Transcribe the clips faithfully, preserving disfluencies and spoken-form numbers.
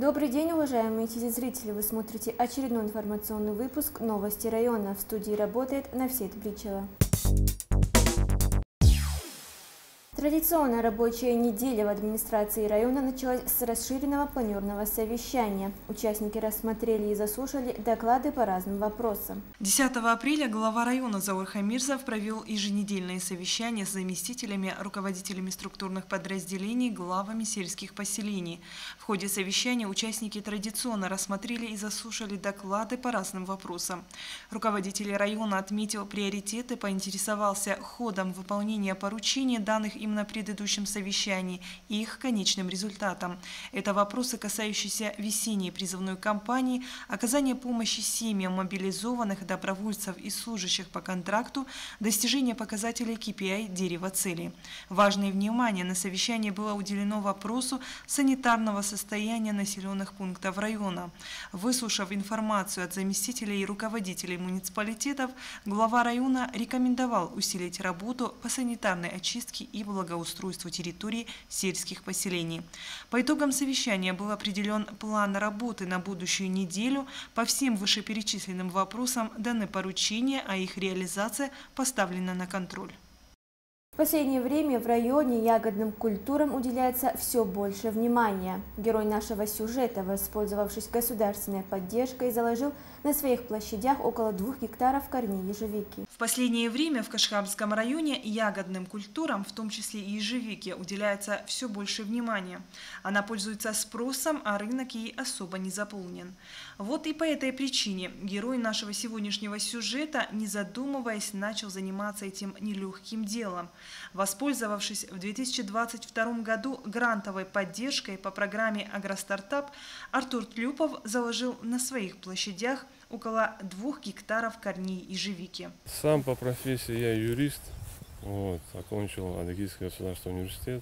Добрый день, уважаемые телезрители! Вы смотрите очередной информационный выпуск «Новости района». В студии работает Нафсет Бричева. Традиционная рабочая неделя в администрации района началась с расширенного планерного совещания. Участники рассмотрели и заслушали доклады по разным вопросам. десятого апреля глава района Заур Хамирзов провел еженедельное совещание с заместителями, руководителями структурных подразделений, главами сельских поселений. В ходе совещания участники традиционно рассмотрели и заслушали доклады по разным вопросам. Руководитель района отметил приоритеты, поинтересовался ходом выполнения поручений, данных им на предыдущем совещании, и их конечным результатом. Это вопросы, касающиеся весенней призывной кампании, оказания помощи семьям мобилизованных, добровольцев и служащих по контракту, достижения показателей кей пи ай дерева целей. Важное внимание на совещании было уделено вопросу санитарного состояния населенных пунктов района. Выслушав информацию от заместителей и руководителей муниципалитетов, глава района рекомендовал усилить работу по санитарной очистке и благоустройству территории сельских поселений. По итогам совещания был определен план работы на будущую неделю. По всем вышеперечисленным вопросам даны поручения, а их реализация поставлена на контроль. В последнее время в районе ягодным культурам уделяется все больше внимания. Герой нашего сюжета, воспользовавшись государственной поддержкой, заложил на своих площадях около двух гектаров корней ежевики. В последнее время в Кашкабском районе ягодным культурам, в том числе и ежевике, уделяется все больше внимания. Она пользуется спросом, а рынок ей особо не заполнен. Вот и по этой причине герой нашего сегодняшнего сюжета, не задумываясь, начал заниматься этим нелегким делом. Воспользовавшись в две тысячи двадцать втором году грантовой поддержкой по программе «Агростартап», Артур Тлюпов заложил на своих площадях около двух гектаров корней ежевики. Сам по профессии я юрист, вот, окончил Адыгейский государственный университет,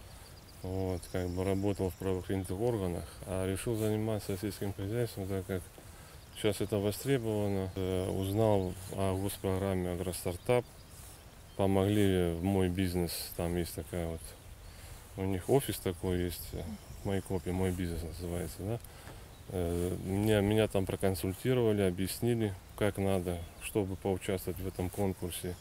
вот, как бы работал в правоохранительных органах, а решил заниматься сельским хозяйством, так как сейчас это востребовано. Узнал о госпрограмме «Агростартап», помогли в мой бизнес, там есть такая вот, у них офис такой есть, Майкопи, мой бизнес называется, да. Меня, меня там проконсультировали, объяснили, как надо, чтобы поучаствовать в этом конкурсе.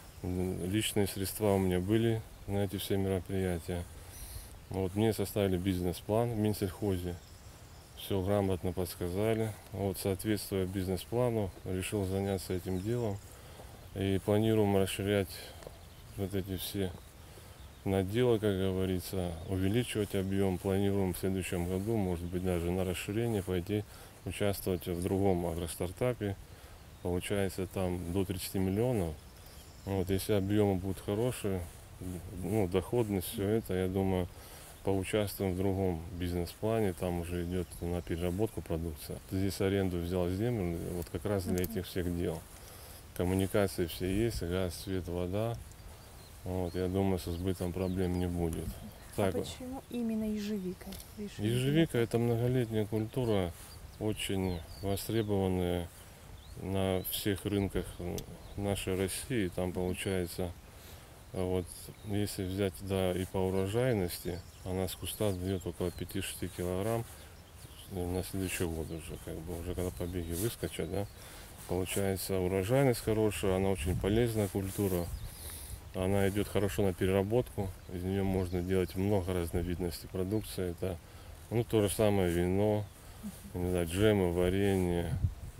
Личные средства у меня были на эти все мероприятия. Вот, мне составили бизнес-план в Минсельхозе, все грамотно подсказали. Вот, соответствуя бизнес-плану, решил заняться этим делом. И планируем расширять вот эти все наделы, как говорится, увеличивать объем. Планируем в следующем году, может быть, даже на расширение пойти участвовать в другом агростартапе. Получается там до тридцати миллионов. Вот, если объемы будут хорошие, ну, доходность, все это, я думаю, поучаствуем в другом бизнес-плане. Там уже идет на переработку продукции. Здесь аренду взял землю, вот как раз для этих всех дел. Коммуникации все есть, газ, свет, вода. Вот, я думаю, со сбытом проблем не будет. Так, а почему именно ежевика? Ежевика – это многолетняя культура, очень востребованная на всех рынках нашей России. Там получается, вот, если взять, да, и по урожайности, она с куста дает около пяти-шести килограмм на следующий год уже, как бы, уже когда побеги выскочат, да. Получается, урожайность хорошая, она очень полезная культура. Она идет хорошо на переработку. Из нее можно делать много разновидностей продукции. Это, ну, то же самое вино, не знаю, джемы, варенье.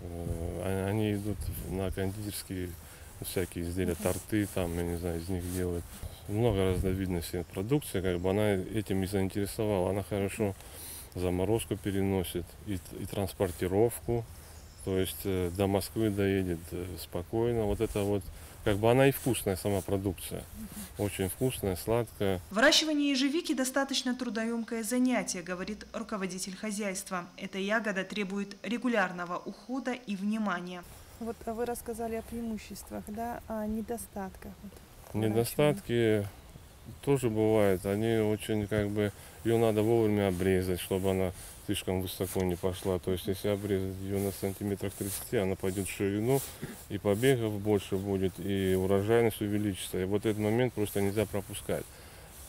Они идут на кондитерские всякие изделия, торты, там, я не знаю, из них делают. Много разновидностей продукции, как бы она этим и заинтересовала. Она хорошо заморозку переносит и, и транспортировку. То есть до Москвы доедет спокойно. Вот это вот, как бы она и вкусная сама продукция. Очень вкусная, сладкая. Выращивание ежевики достаточно трудоемкое занятие, говорит руководитель хозяйства. Эта ягода требует регулярного ухода и внимания. Вот вы рассказали о преимуществах, да, о недостатках. Недостатки тоже бывают. Они очень, как бы, ее надо вовремя обрезать, чтобы она слишком высоко не пошла. То есть, если обрезать ее на сантиметрах тридцать, она пойдет в ширину, и побегов больше будет, и урожайность увеличится. И вот этот момент просто нельзя пропускать.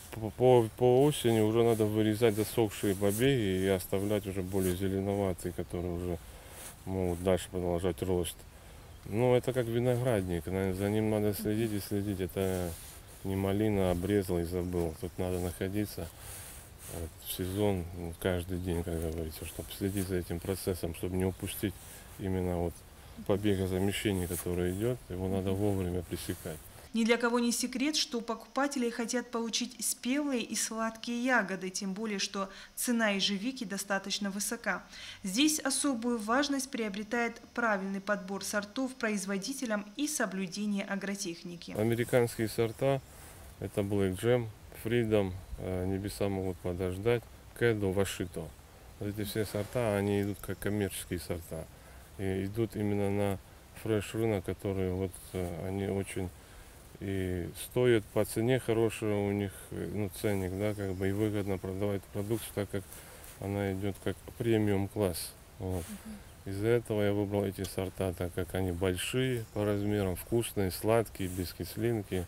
по, по, по осени уже надо вырезать засохшие побеги и оставлять уже более зеленоватые, которые уже могут дальше продолжать рост. Ну, это как виноградник, за ним надо следить и следить. Это не малина, обрезал и забыл. Тут надо находиться вот, в сезон каждый день, как говорится, чтобы следить за этим процессом, чтобы не упустить именно вот побегозамещение, которое идет, его надо вовремя пресекать. Ни для кого не секрет, что покупатели хотят получить спелые и сладкие ягоды, тем более, что цена ежевики достаточно высока. Здесь особую важность приобретает правильный подбор сортов производителям и соблюдение агротехники. Американские сорта – это Black Jam, Freedom, Небеса могут подождать, Кедо, Вашито. Эти все сорта, они идут как коммерческие сорта. И идут именно на фреш-рынок, которые вот они очень и стоят по цене хорошая, у них ну, ценник, да, как бы и выгодно продавать продукцию, так как она идет как премиум класс. Вот. Uh-huh. Из-за этого я выбрал эти сорта, так как они большие по размерам, вкусные, сладкие, без кислинки.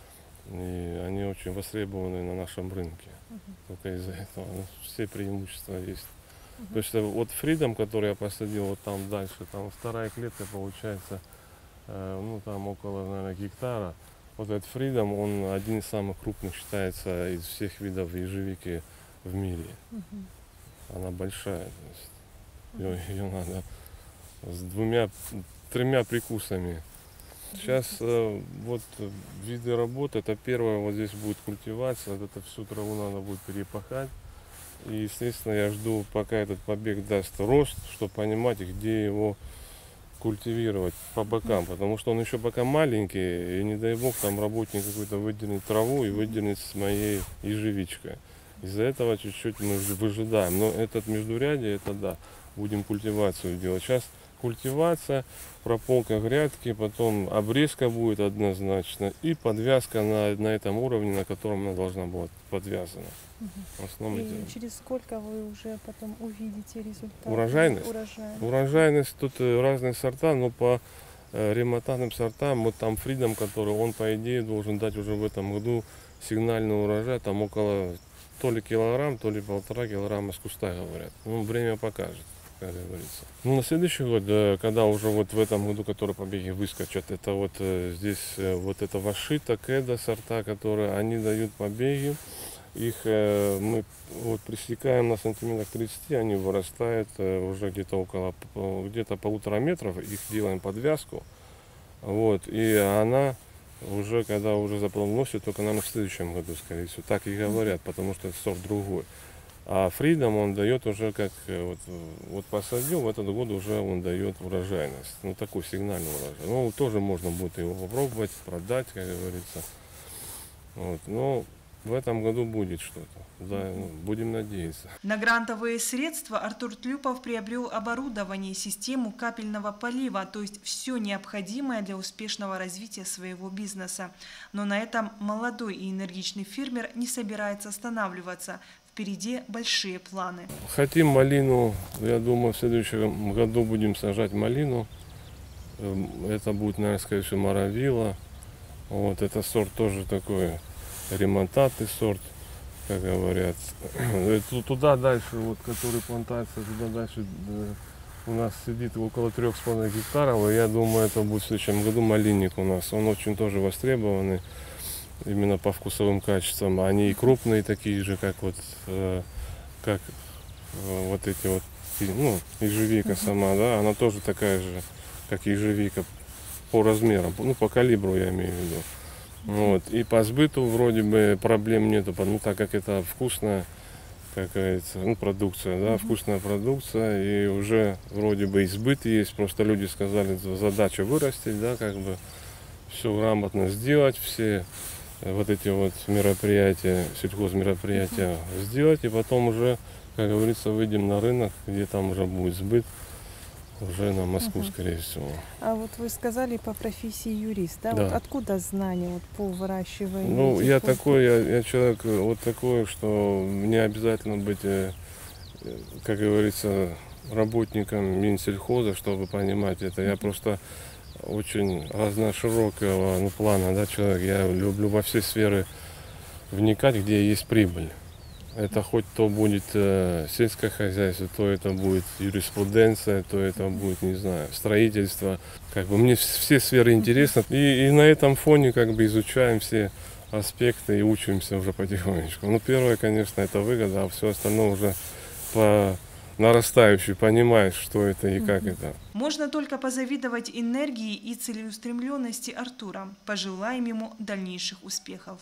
И они очень востребованы на нашем рынке. Uh-huh. Только из-за этого ну, все преимущества есть. Uh-huh. То есть вот Freedom, который я посадил вот там дальше, там вторая клетка получается, э, ну там около, наверное, гектара. Вот этот Freedom, он один из самых крупных считается из всех видов ежевики в мире. Uh-huh. Она большая, ее, ее надо с двумя, тремя прикусами. Сейчас э, вот виды работы, это первое, вот здесь будет культивация, вот это всю траву надо будет перепахать. И, естественно, я жду, пока этот побег даст рост, чтобы понимать, где его культивировать по бокам, потому что он еще пока маленький, и не дай бог там работник какой-то выдернет траву и выдернет с моей ежевичкой. Из-за этого чуть-чуть мы выжидаем, но этот междурядье, это да, будем культивацию делать. Сейчас культивация, прополка грядки, потом обрезка будет однозначно и подвязка на, на этом уровне, на котором она должна быть подвязана. В основном и это... через сколько вы уже потом увидите результат? Урожайность? Урожайность. Урожайность тут разные сорта, но по э, ремонтантным сортам, вот там Freedom, который он по идее должен дать уже в этом году сигнальный урожай, там около то ли килограмм, то ли полтора килограмма с куста, говорят. Ну, время покажет, как говорится. Ну, на следующий год, когда уже вот в этом году, которые побеги выскочат, это вот э, здесь э, вот это Вашито, Кедо сорта, которые они дают побеги. Их э, мы вот пресекаем на сантиметрах тридцать, они вырастают э, уже где-то около где-то полутора метров, их делаем подвязку, вот, и она уже, когда уже заплодоносит, только, наверное, в следующем году, скорее всего, так и говорят, потому что это сорт другой. А Freedom он дает уже как, вот, вот посадил, в этот год уже он дает урожайность, ну такой сигнальный урожай. Ну, тоже можно будет его попробовать, продать, как говорится, вот, но в этом году будет что-то, да, ну, будем надеяться. На грантовые средства Артур Тлюпов приобрел оборудование и систему капельного полива, то есть все необходимое для успешного развития своего бизнеса. Но на этом молодой и энергичный фермер не собирается останавливаться. Впереди большие планы. Хотим малину, я думаю, в следующем году будем сажать малину. Это будет, наверное, скорее всего, Моровила. Вот, это сорт тоже такой ремонтатный сорт, как говорят. Туда дальше, вот, который плантация, туда дальше у нас сидит около трех с половиной гектаров, и я думаю, это будет в следующем году малинник у нас. Он очень тоже востребованный, именно по вкусовым качествам. Они и крупные такие же, как вот, как вот эти вот, ну, ежевика сама, да, она тоже такая же, как ежевика по размерам, ну, по калибру я имею в виду. Вот. И по сбыту вроде бы проблем нету, ну, так как это вкусная, как говорится, ну, продукция, да, вкусная продукция, и уже вроде бы и сбыт есть, просто люди сказали, задача вырастить, да, как бы все грамотно сделать, все вот эти вот мероприятия, сельхозмероприятия сделать, и потом уже, как говорится, выйдем на рынок, где там уже будет сбыт. Уже на Москву, uh-huh. скорее всего. А вот вы сказали по профессии юрист, да? Да. Вот откуда знания вот, по выращиванию? Ну, я по... такой, я, я человек вот такой, что мне обязательно быть, как говорится, работником Минсельхоза, чтобы понимать это. Я просто очень разноширокого ну, плана, да, человек. Я люблю во все сферы вникать, где есть прибыль. Это хоть то будет э, сельское хозяйство, то это будет юриспруденция, то это будет, не знаю, строительство. Как бы мне все сферы интересны. И, и на этом фоне как бы изучаем все аспекты и учимся уже потихонечку. Ну, первое, конечно, это выгода, а все остальное уже по нарастающей понимаешь, что это и как это. Можно только позавидовать энергии и целеустремленности Артура. Пожелаем ему дальнейших успехов.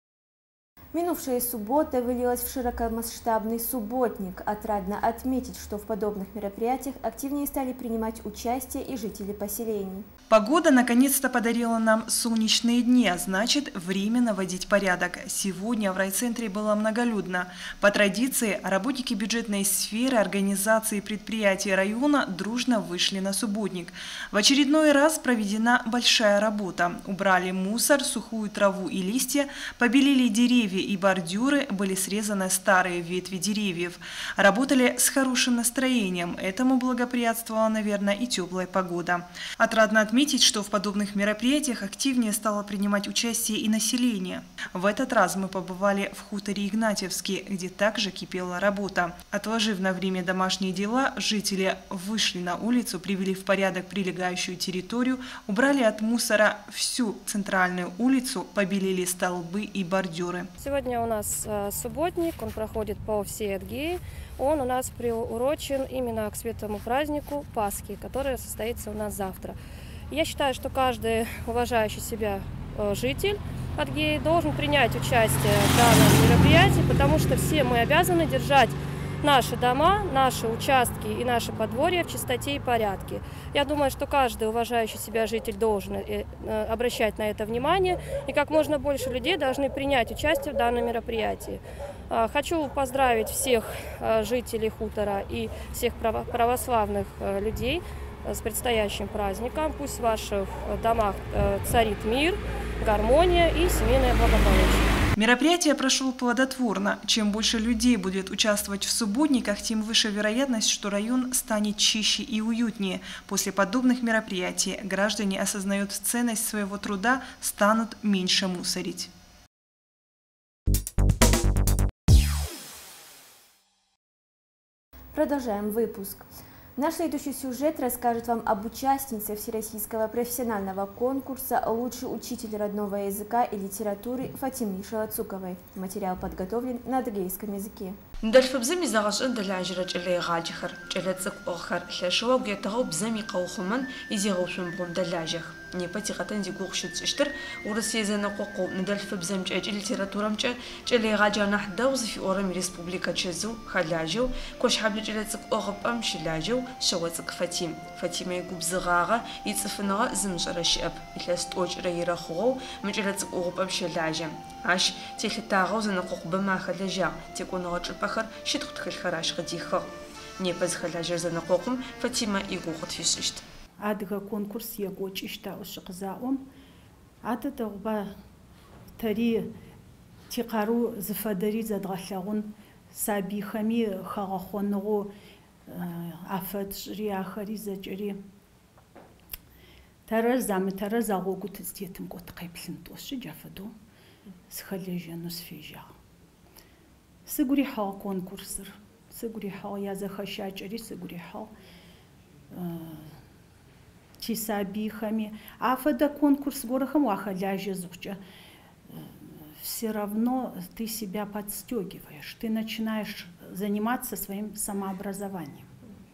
Минувшая суббота вылилась в широкомасштабный субботник. Отрадно отметить, что в подобных мероприятиях активнее стали принимать участие и жители поселений. Погода наконец-то подарила нам солнечные дни, а значит, время наводить порядок. Сегодня в райцентре было многолюдно. По традиции, работники бюджетной сферы, организации и предприятий района дружно вышли на субботник. В очередной раз проведена большая работа. Убрали мусор, сухую траву и листья, побелили деревья и бордюры, были срезаны старые ветви деревьев. Работали с хорошим настроением. Этому благоприятствовала, наверное, и теплая погода. Отрадно отметить, что в подобных мероприятиях активнее стало принимать участие и население. В этот раз мы побывали в хуторе Игнатьевске, где также кипела работа. Отложив на время домашние дела, жители вышли на улицу, привели в порядок прилегающую территорию, убрали от мусора всю центральную улицу, побелили столбы и бордюры. Сегодня у нас субботник, он проходит по всей Адыгее. Он у нас приурочен именно к светлому празднику Пасхи, который состоится у нас завтра. Я считаю, что каждый уважающий себя житель Адыгеи должен принять участие в данном мероприятии, потому что все мы обязаны держать наши дома, наши участки и наши подворья в чистоте и порядке. Я думаю, что каждый уважающий себя житель должен обращать на это внимание, и как можно больше людей должны принять участие в данном мероприятии. Хочу поздравить всех жителей хутора и всех православных людей с предстоящим праздником. Пусть в ваших домах царит мир, гармония и семейное благополучие. Мероприятие прошло плодотворно. Чем больше людей будет участвовать в субботниках, тем выше вероятность, что район станет чище и уютнее. После подобных мероприятий граждане осознают ценность своего труда, станут меньше мусорить. Продолжаем выпуск. Наш следующий сюжет расскажет вам об участнице Всероссийского профессионального конкурса «Лучший учитель родного языка и литературы» Фатиме Шалацуковой. Материал подготовлен на адыгейском языке. ندلف بزمي زغشن دلاجرة جلي غاجخر جلتك أخر لشوا وجيتها بزمي قوخمن يزيغوشن بون دلاجخ نيبتي قتن دي قوخشت اشتر ورسي زنقوقو ندلف بزمج أجل لتراتورمج جلي غاجا نحدوز في أورم ريسبوبليكا تشزو خلاجو كوش حبل جلتك أغب أمشي لاجو شواتك فاتيم فاتيمة يقوب زغاغا يتصفنغا زمج رشيب إتلاست أوج ريرا خغو مجلتك أغب أمشي لاجم عاش تيخطاغو زنقوق بما خلاجا تيكون غاجر بخر شتخت خلخراش غديخا نيبز خلاجر زنقوقم فاتيمة يقوغت في سشت عادغا كونكورس يقوش اشتاو شقزاهم عادة تغبا تري تيقارو زفادري زدغشاغون سابي خمي خاغخونغو عفت رياخري زجري ترى زعم ترى زاغو قلت زيتم قلت قيبلن توش جافدو سخليجانو سفيجا سيغوري حا كونكورسر سيغوري حا يازا خشاجري سيغوري حا تي سابي خمي عفدا كونкурс горохом вахаляжа зуча. Все равно ты себя подстегиваешь, ты начинаешь заниматься своим самообразованием.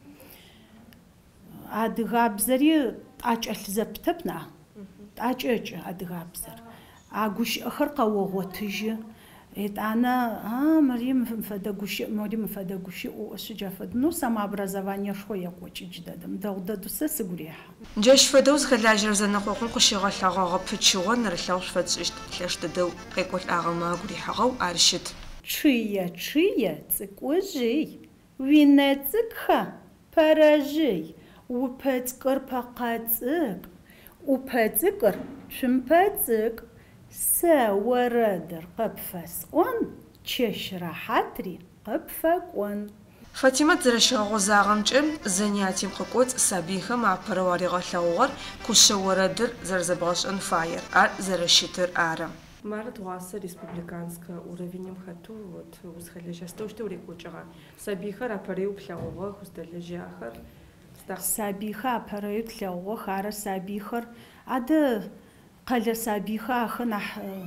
Адыгабзари ачал заптапна, ачач адыгабзар. Агуш ахаркавоготыжи. Это она, а, Марим фадагуши, Марим фадагуши, о, шиджафад, ну, самообразование шо я хочу ждадам, да удаду се сигурия. Джаш фадоз халяжер занахокун кушига лагага пчуган рахлауш фадшт лаштадау кайкол агама гурихагау аршит. Чия, чия, цикожей, винецикха, паражей, упецкар пакацик, упецикар, чимпецик. ساوردر قبفس أون تشرا حتري قبفك أون فاطمة زرشة غزاغمج زنياتي مخكوت سابيها مع برواري غلاور كوش وردر زرزبغش أن فاير أر زرشتر آرم Марат Уаса республиканская уровень хату вот усхалежа сто что рекучера. Сабиха рапареу плауга хусталежахар. Сабиха апареу плауга хара сабихар ада قال سابيخا خنا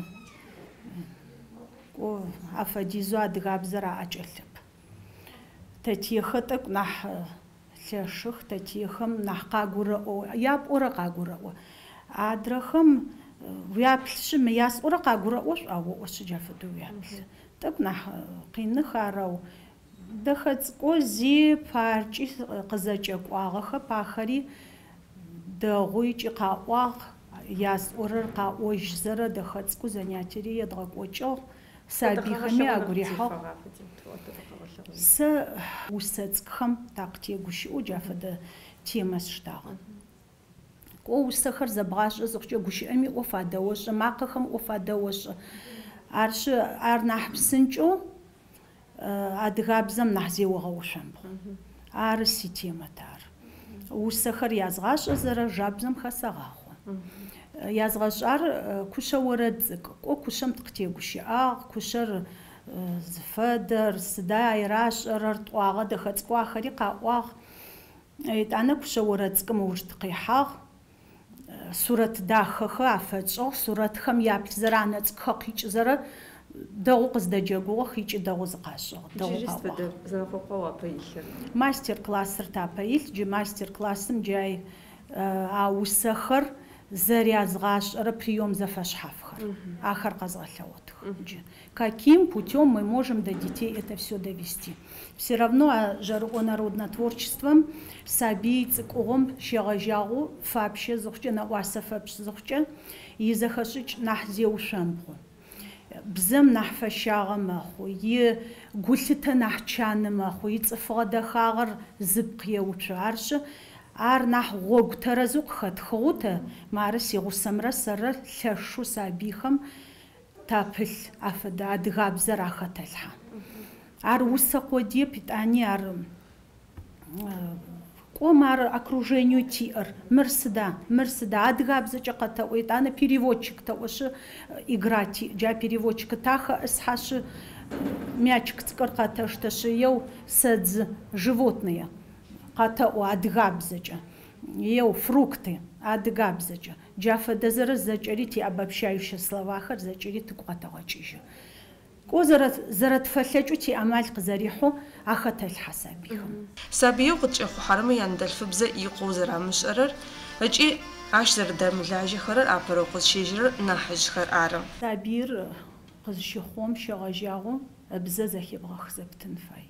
او افديزو ادغابزرا اجلب تتيختك نح لشخ تتيخم نح قاغورا او ياب اورا قاغورا او ادرخم ويابلش مياس اورا قاغورا او او وش جافدو يابل تك نح قين خاراو دخت قوزي بارچي قزاچقواغه باخري دغويچ قاواغ яс орыр ка ойжзыры дыхыцку занятие дракочо сабихами агурихо с усацкхам такте гуш уджафда темас штагы ко усахар забгаш зохчо гушами офадош макхам офадош арш арнахбсынчо адгабзам нахзеугошам арси тематар усахар язгаш зара жабзам хасага язгашар кушаворадзк о кушам тктегуши а кушар зфадер сдайраш рартуага дхацква харика ва эт ана кушаворадзк мужт қихаг сурат дахха афачо сурат хам япл заранец қич зара дауқыз даджагу хич дауз қашо дауqa мастер классер тапаил жи мастер классым жай аусахар зарязгаш прием зафашхавхар ахар казгалявотх. Каким путем мы можем до детей это все довести? Все равно жаргонародное творчеством сабийц ком щагажагу фабше зохче на уасафабш зохче и захашич нахзеушамбу. Бзем нахфашага маху и гулита нахчаны маху и цфадахагар зыбкъеучарш ар нах гог таразук хатхута марси гусамра сара лашу сабихам тапл афда адгабзара хаталха ар усакоди питани ар комар окружению тир мерсда мерсда адгабза чаката уитана переводчик то уж играть джа переводчика таха схаши мячик цкарката что шею садз животные قطع وادغابزجا يو фрукты адгабзجа جافا دزر زجريتي ابابشايش словахар زجريت قطعاچيج قزرت زرت فلچوتي امال قزريحو اخت الحسابيهم سابيو قچخو حرم يندلف بز يقوزرا مشرر اجي عشر دملاجي خرر ابرو قز شجر نحج خر ارم سابير قز شخوم شغاجاغو بز زخي بغخزبتن فاي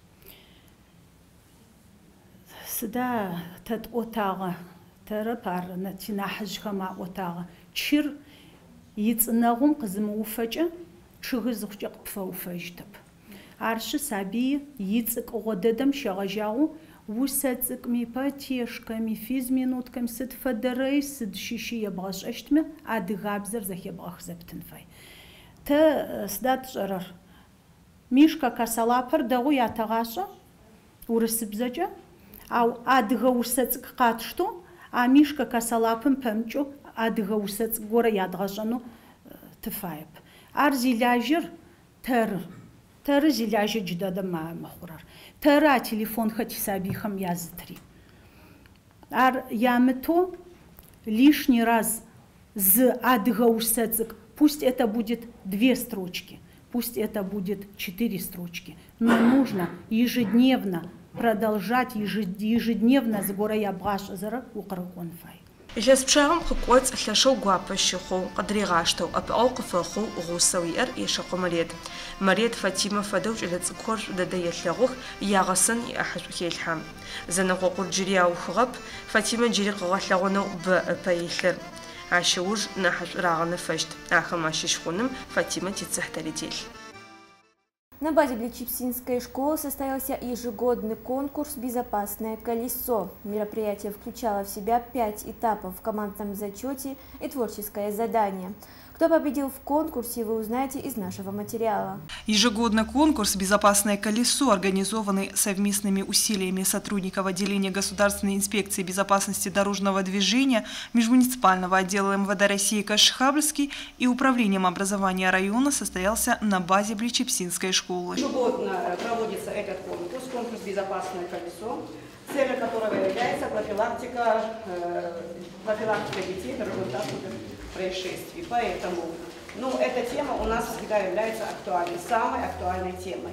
سدا تد أوتاغ ترى بار نتينا حج خما أوتاغ شير يتصنعهم قزم وفجأة شغل زوجة قفا وفجتب عرش سابي يتصق غددم شغجاو وساتك مي باتيش كمي فيز مينوت كم ست فدري سد شيشي يبغاش اشتمه عاد غابزر زي يبغى خزبتن فاي تا سدات شرر ميشكا كسالابر دغو ياتغاشا ورسبزجا أو أدغى وسط قاتشتو أميشكا كسالابم بمجو أدغى وسط غورا يادغاشانو تفايب أرزي لاجر تر تر زي لاجر جدادا ما مخورار ترى تليفون хоть сабихам язытри ар ямето лишний раз з адغى всط пусть это будет две строчки пусть это будет четыре строчки но нужно ежедневно продолжать ежедневно с горой Абгаш зара укргон фай. Сейчас пшагам хукот лашо гуапащиху кадригашто ап алкфаху гусавиер ишаку марет. Марет Фатима фадоуч лецкор дадаяллагух ягасан ахшухелхам. Занаху курджирияу хгап Фатима джири кгаллагуну б паилер. Ашуж нахаш рагана фашт. Ахамашишхуным Фатима тицахтаритель. На базе Бличипсинской школы состоялся ежегодный конкурс «Безопасное колесо». Мероприятие включало в себя пять этапов в командном зачете и творческое задание. Кто победил в конкурсе, вы узнаете из нашего материала. Ежегодно конкурс «Безопасное колесо», организованный совместными усилиями сотрудников отделения Государственной инспекции безопасности дорожного движения, межмуниципального отдела эм вэ дэ России Кашхабльский и управлением образования района, состоялся на базе Бличепсинской школы. Ежегодно проводится этот конкурс, конкурс «Безопасное колесо», целью которого является профилактика, э, профилактика детей дорожно-транспортных происшествий. Поэтому ну, эта тема у нас всегда является актуальной, самой актуальной темой.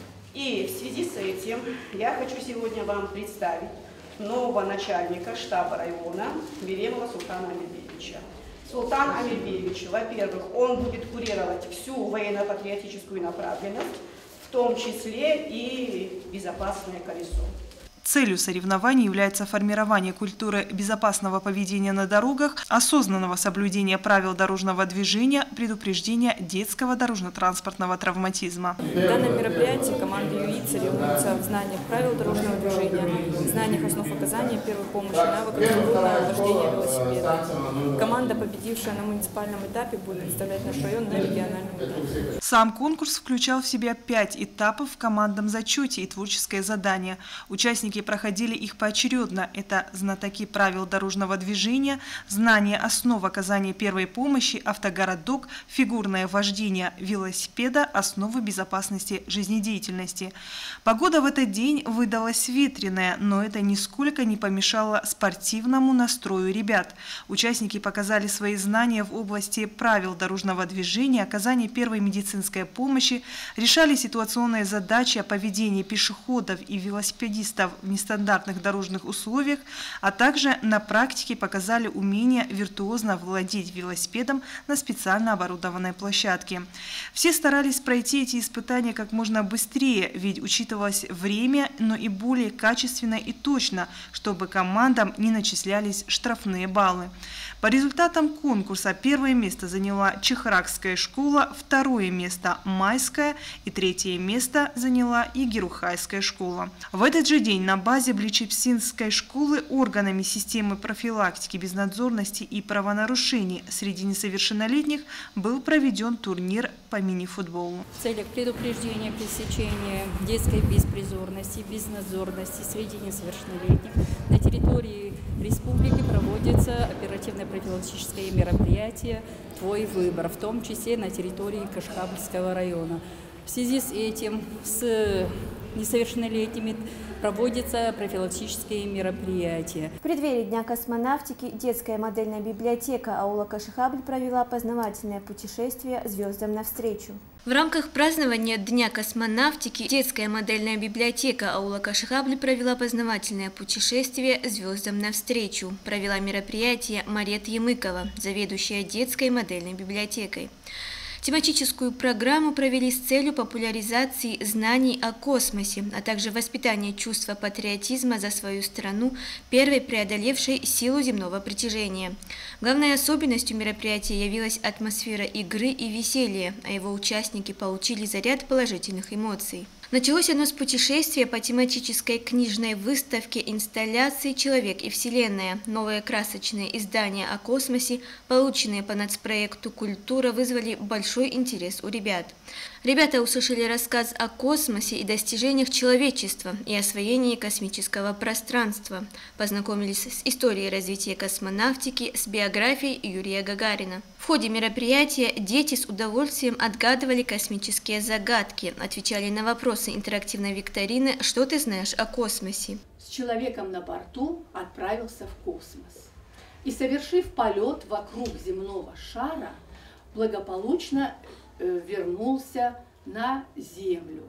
И в связи с этим я хочу сегодня вам представить нового начальника штаба района Беремова Султана Амельбеевича. Султан Амельбеевич, во-первых, он будет курировать всю военно-патриотическую направленность, в том числе и безопасное колесо. Целью соревнований является формирование культуры безопасного поведения на дорогах, осознанного соблюдения правил дорожного движения, предупреждения детского дорожно-транспортного травматизма. В данном мероприятии команда ЮИ соревнуется в знаниях правил дорожного движения, знаниях основ оказания первой помощи, навыков свободного вождения велосипеда. Команда, победившая на муниципальном этапе, будет представлять наш район на региональном этапе. Сам конкурс включал в себя пять этапов в командном зачете и творческое задание. Участники проходили их поочередно. Это знатоки правил дорожного движения, знание основ оказания первой помощи, автогородок, фигурное вождение велосипеда, основы безопасности жизнедеятельности. Погода в этот день выдалась ветреная, но это нисколько не помешало спортивному настрою ребят. Участники показали свои знания в области правил дорожного движения, оказания первой медицинской помощи, решали ситуационные задачи о поведении пешеходов и велосипедистов в нестандартных дорожных условиях, а также на практике показали умение виртуозно владеть велосипедом на специально оборудованной площадке. Все старались пройти эти испытания как можно быстрее, ведь учитывалось время, но и более качественно и точно, чтобы командам не начислялись штрафные баллы. По результатам конкурса первое место заняла Чехракская школа, второе место – Майская и третье место заняла Егерухайская школа. В этот же день на базе Бличепсинской школы органами системы профилактики безнадзорности и правонарушений среди несовершеннолетних был проведен турнир по мини-футболу. В целях предупреждения, пресечения детской беспризорности, безнадзорности среди несовершеннолетних на территории республики проводится оперативно-профилактическое мероприятие «Твой выбор», в том числе на территории Кашхабльского района. В связи с этим с несовершеннолетними проводятся профилактические мероприятия. В преддверии Дня космонавтики детская модельная библиотека аула Кашхабль провела познавательное путешествие звездам навстречу. В рамках празднования Дня космонавтики детская модельная библиотека аула Кашхабль провела познавательное путешествие звездам навстречу. Провела мероприятие Марет Емыкова, заведующая детской модельной библиотекой. Тематическую программу провели с целью популяризации знаний о космосе, а также воспитания чувства патриотизма за свою страну, первой преодолевшей силу земного притяжения. Главной особенностью мероприятия явилась атмосфера игры и веселья, а его участники получили заряд положительных эмоций. Началось оно с путешествия по тематической книжной выставке инсталляции «Человек и Вселенная». Новые красочные издания о космосе, полученные по нацпроекту «Культура», вызвали большой интерес у ребят. Ребята услышали рассказ о космосе и достижениях человечества и освоении космического пространства. Познакомились с историей развития космонавтики, с биографией Юрия Гагарина. В ходе мероприятия дети с удовольствием отгадывали космические загадки, отвечали на вопросы интерактивной викторины «Что ты знаешь о космосе?». С человеком на борту отправился в космос и, совершив полет вокруг земного шара, благополучно э, вернулся на Землю.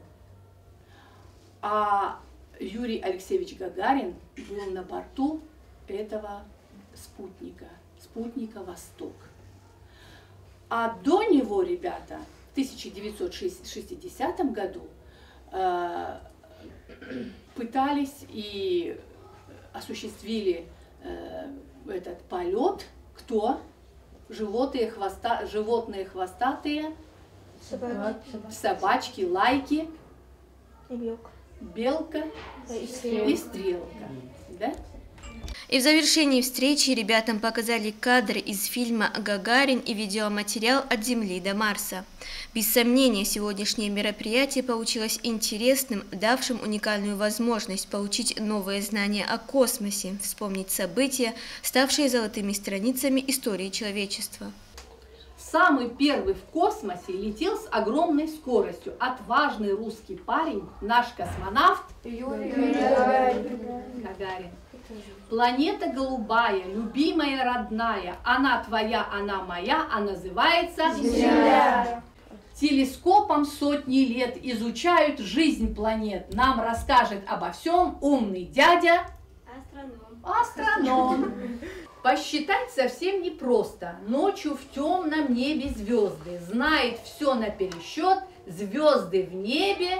А Юрий Алексеевич Гагарин был на борту этого спутника, спутника «Восток». А до него, ребята, в тысяча девятьсот шестидесятом году э, пытались и осуществили э, этот полет. Кто? Животные, хвоста, животные хвостатые, собачки, собачки лайки, и белка, белка и стрелка. И стрелка, да? И в завершении встречи ребятам показали кадры из фильма «Гагарин» и видеоматериал «От Земли до Марса». Без сомнения, сегодняшнее мероприятие получилось интересным, давшим уникальную возможность получить новые знания о космосе, вспомнить события, ставшие золотыми страницами истории человечества. Самый первый в космосе летел с огромной скоростью. Отважный русский парень, наш космонавт Юрий Гагарин. Планета голубая, любимая, родная, она твоя, она моя, а называется Земля. Телескопом сотни лет изучают жизнь планет. Нам расскажет обо всем умный дядя Астроном. Астроном. Посчитать совсем непросто. Ночью в темном небе звезды. Знает все напересчет. Звезды в небе.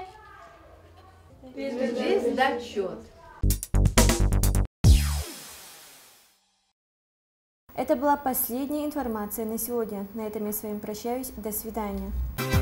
Звездочет. Это была последняя информация на сегодня. На этом я с вами прощаюсь. До свидания.